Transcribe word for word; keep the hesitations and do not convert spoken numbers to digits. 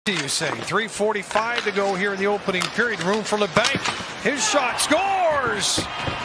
You say three forty-five to go here in the opening period. Room for LeBanc. His shot scores.